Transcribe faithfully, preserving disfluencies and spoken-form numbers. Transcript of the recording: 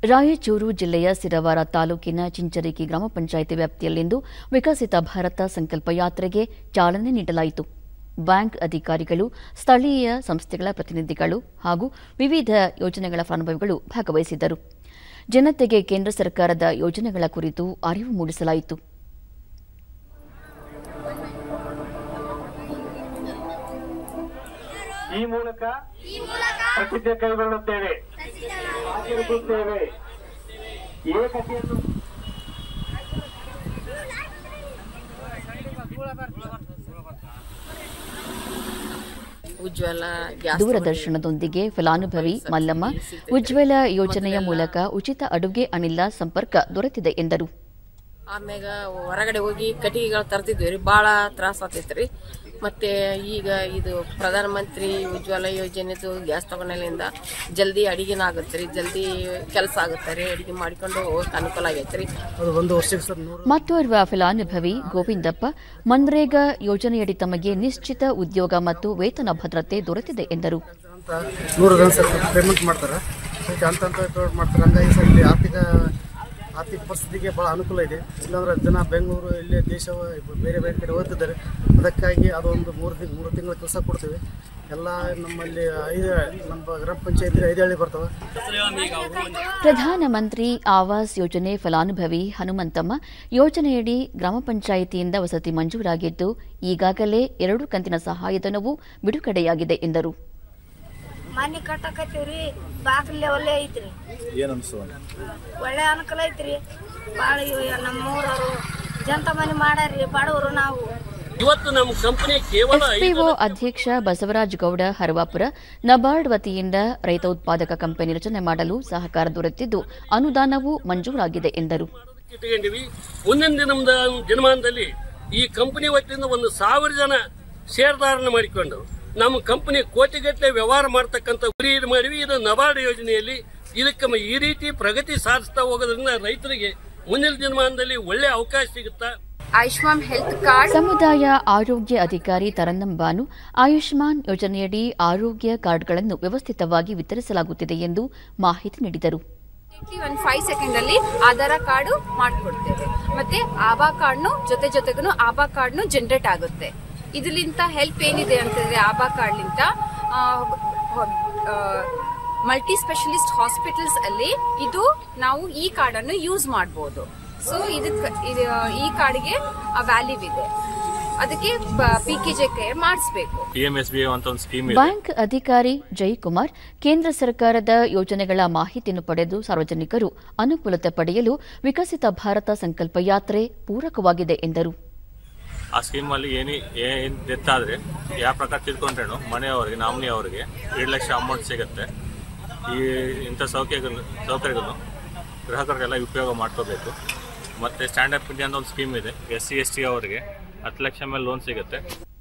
ರಾಯಚೂರು ಜಿಲ್ಲೆಯ ಸಿರವಾರ ತಾಲೂಕಿನ ಚಿಂಚರಿಕಿ ಗ್ರಾಮ ಪಂಚಾಯಿತಿ ವ್ಯಾಪ್ತಿಯಲ್ಲಿಂದು ವಿಕಸಿತ ಭಾರತ ಸಂಕಲ್ಪ ಯಾತ್ರೆಗೆ ಚಾಲನೆ ನೀಡಲಾಯಿತು. ಬ್ಯಾಂಕ್ ಅಧಿಕಾರಿಗಳು, ಸ್ಥಳೀಯ ಸಂಸ್ಥೆಗಳ ಪ್ರತಿನಿಧಿಗಳು ಹಾಗೂ ವಿವಿಧ ಯೋಜನೆಗಳ ಫಲಾನುಭವಿಗಳು ಭಾಗವಹಿಸಿದ್ದರು. ಜನತೆಗೆ ಕೇಂದ್ರ ಸರ್ಕಾರದ ಯೋಜನೆಗಳ ಕುರಿತು ಅರಿವು ಮೂಡಿಸಲಾಯಿತು. ಈ ಮೂಲಕ ಪ್ರತಿಜ್ಞೆ ಕೈಗೊಳ್ಳುತ್ತೇವೆ. ಆಗಿರುತ್ತೇವೆ ಏಕತೆಯನ್ನು ದೂರದರ್ಶನದೊಂದಿಗೆ ಫಲಾನುಭವಿ ಮಲ್ಲಮ್ಮ ಉಜ್ವಲ ಯೋಜನೆಯ ಮೂಲಕ ಉಚಿತ ಅಡುಗೆ ಅನಿಲ ಸಂಪರ್ಕ ದೊರೆತಿದೆ ಎಂದರು. ಆಮ್ಯಾಗ ಹೊರಗಡೆ ಹೋಗಿ ಕಟ್ಟಿಗೆಗಳು ತರ್ತಿದ್ವಿ ರೀ, ಭಾಳ ತ್ರಾಸ ಆಗ್ತೈತ್ರಿ. ಮತ್ತೆ ಈಗ ಇದು ಪ್ರಧಾನ ಮಂತ್ರಿ ಉಜ್ವಲ ಯೋಜನೆದು ಗ್ಯಾಸ್ ತಗೊಂಡಿಂದ ಜಲ್ದಿ ಅಡಿಗೆನ ಆಗುತ್ತೆ ರೀ, ಜಲ್ದಿ ಕೆಲಸ ಆಗುತ್ತೆ ರೀ, ಅಡಿಗೆ ಮಾಡಿಕೊಂಡು ಹೋಗಕ್ಕೆ ಅನುಕೂಲ ಆಗೈತೆ ರೀ. ಮತ್ತೋರ್ವ ಫಲಾನುಭವಿ ಗೋವಿಂದಪ್ಪ ಮನ್ರೇಗಾ ಯೋಜನೆಯಡಿ ತಮಗೆ ನಿಶ್ಚಿತ ಉದ್ಯೋಗ ಮತ್ತು ವೇತನ ಭದ್ರತೆ ದೊರೆತಿದೆ ಎಂದರು. ಪೇಮೆಂಟ್ ಮಾಡ್ತಾರೆ ಮಾಡ್ತಾರೆ ಆರ್ಥಿಕ ಆರ್ಥಿಕ ಪರಿಸ್ಥಿತಿಗೆ ಭಾಳ ಅನುಕೂಲ ಇದೆ. ಇಲ್ಲಾಂದ್ರೆ ಜನ ಬೆಂಗಳೂರು ಇಲ್ಲೇ ದೇಶ ಬೇರೆ ಬೇರೆ ಕಡೆ ಓದ್ತಿದ್ದಾರೆ. ಅದಕ್ಕಾಗಿ ಅದೊಂದು ಮೂರು ತಿಂಗ್ ಮೂರು ತಿಂಗಳ ಕೆಲಸ ಕೊಡ್ತೀವಿ. ಎಲ್ಲ ನಮ್ಮಲ್ಲಿ ಐದು ನಮ್ಮ ಗ್ರಾಮ ಪಂಚಾಯತಿ ಐದು ಹಳ್ಳಿ ಬರ್ತವೆ. ಪ್ರಧಾನಮಂತ್ರಿ ಆವಾಸ್ ಯೋಜನೆ ಫಲಾನುಭವಿ ಹನುಮಂತಮ್ಮ ಯೋಜನೆಯಡಿ ಗ್ರಾಮ ಪಂಚಾಯಿತಿಯಿಂದ ವಸತಿ ಮಂಜೂರಾಗಿದ್ದು ಈಗಾಗಲೇ ಎರಡು ಕಂತಿನ ಸಹಾಯಧನವೂ ಬಿಡುಗಡೆಯಾಗಿದೆ ಎಂದರು. ಮನೆ ಕಟ್ಟಕತ್ತೀವ್ರಿ, ಬಾಗಿಲೇ ಒಳ್ಳೆ ಐತ್ರಿ, ಒಳ್ಳೆ ಅನುಕೂಲ ಐತ್ರಿ. ಭಾಳ ನಮ್ಮೂರವರು ಜಂತ ಮನೆ ಮಾಡ್ಯಾರ್ರಿ, ಬಡವರು ನಾವು. ಎಫ್ಪಿಒ ಅಧ್ಯಕ್ಷ ಬಸವರಾಜ ಗೌಡ ಹರವಾಪುರ ನಬಾರ್ಡ್ ವತಿಯಿಂದ ರೈತ ಉತ್ಪಾದಕ ಕಂಪನಿ ರಚನೆ ಮಾಡಲು ಸಹಕಾರ ದೊರೆತಿದ್ದು ಅನುದಾನವೂ ಮಂಜೂರಾಗಿದೆ ಎಂದರು. ಮುಂದಿನ ದಿನಮಾನದಲ್ಲಿ ಈ ಕಂಪನಿ ವತಿಯಿಂದ ಒಂದು ಸಾವಿರ ಜನ ಷೇರ್ದಾರನ ಮಾಡಿಕೊಂಡು ನಮ್ಮ ಕಂಪನಿ ಕೋಟಿಗಟ್ಟಲೆ ವ್ಯವಹಾರ ಮಾಡತಕ್ಕಂಥ ಗುರಿ ಮಾಡಿವಿ. ಇದು ನಬಾರ್ಡ್ ಯೋಜನೆಯಲ್ಲಿ ಇದಕ್ಕೆ ಈ ರೀತಿ ಪ್ರಗತಿ ಸಾಧಿಸ್ತಾ ಹೋಗೋದ್ರಿಂದ ರೈತರಿಗೆ ಮುಂದಿನ ದಿನಮಾನದಲ್ಲಿ ಒಳ್ಳೆ ಅವಕಾಶ ಸಿಗುತ್ತಾ. ಆಯುಷ್ಮಾನ್ ಹೆಲ್ತ್ ಕಾರ್ಡ್ ಸಮುದಾಯ ಆರೋಗ್ಯ ಅಧಿಕಾರಿ ತರನ್ನಂ ಬಾನು ಆಯುಷ್ಮಾನ್ ಯೋಜನೆಯಡಿ ಆರೋಗ್ಯ ಕಾರ್ಡ್ಗಳನ್ನು ವ್ಯವಸ್ಥಿತವಾಗಿ ವಿತರಿಸಲಾಗುತ್ತಿದೆ ಎಂದು ಮಾಹಿತಿ ನೀಡಿದರು. ಒಂದು ಫೈವ್ ಸೆಕೆಂಡ್ ಅಲ್ಲಿ ಆಧಾರ್ ಕಾರ್ಡು ಮಾಡಿಕೊಡ್ತೇವೆ. ಮತ್ತೆ ಆಭಾ ಕಾರ್ಡ್ನು ಜೊತೆ ಜೊತೆಗೂ ಆಭಾ ಕಾರ್ಡ್ನು ಜನರೇಟ್ ಆಗುತ್ತೆ. ಇದರಿಂದ ಹೆಲ್ಪ್ ಏನಿದೆ ಅಂತಂದ್ರೆ ಆಭಾ ಕಾರ್ಡ್ಲಿಂದ ಮಲ್ಟಿ ಸ್ಪೆಷಲಿಸ್ಟ್ ಹಾಸ್ಪಿಟಲ್ಸ್ ಅಲ್ಲಿ ಇದು ನಾವು ಈ ಕಾರ್ಡ್ ಅನ್ನು ಯೂಸ್ ಮಾಡಬಹುದು. ಸೊ ಇದಕ್ಕೆ ಈ ಕಾರ್ಡ್ಗೆ ವ್ಯಾಲ್ಯೂ ಇದೆ, ಅದಕ್ಕೆ ಪಿಕೆಜೆ ಮಾಡಿಸಬೇಕು. ಬ್ಯಾಂಕ್ ಅಧಿಕಾರಿ ಜಯಕುಮಾರ್ ಕೇಂದ್ರ ಸರ್ಕಾರದ ಯೋಜನೆಗಳ ಮಾಹಿತಿಯನ್ನು ಪಡೆದು ಸಾರ್ವಜನಿಕರು ಅನುಕೂಲತೆ ಪಡೆಯಲು ವಿಕಸಿತ ಭಾರತ ಸಂಕಲ್ಪ ಯಾತ್ರೆ ಪೂರಕವಾಗಿದೆ ಎಂದರು. ಆ ಸ್ಕೀಮಲ್ಲಿ ಏನಿ ಏನು ಡೆತ್ ಆದರೆ ಯಾವ ಪ್ರಕಾರ ತಿಳ್ಕೊಂಡ್ರೇನು ಮನೆಯವರಿಗೆ ನಾಮಿನಿ ಅವರಿಗೆ ಏಳು ಲಕ್ಷ ಅಮೌಂಟ್ ಸಿಗುತ್ತೆ. ಈ ಇಂಥ ಸೌಕರ್ಯಗಳು ಸೌಕರ್ಯಗಳನ್ನು ಗ್ರಾಹಕರಿಗೆಲ್ಲ ಉಪಯೋಗ ಮಾಡ್ಕೋಬೇಕು. ಮತ್ತು ಸ್ಟ್ಯಾಂಡ್ ಅಪ್ ಇಂಡಿಯಾ ಅಂತ ಒಂದು ಸ್ಕೀಮ್ ಇದೆ, ಎಸ್ ಸಿ ಎಸ್ ಟಿ ಅವರಿಗೆ ಹತ್ತು ಲಕ್ಷ ಮೇಲೆ ಲೋನ್ ಸಿಗುತ್ತೆ.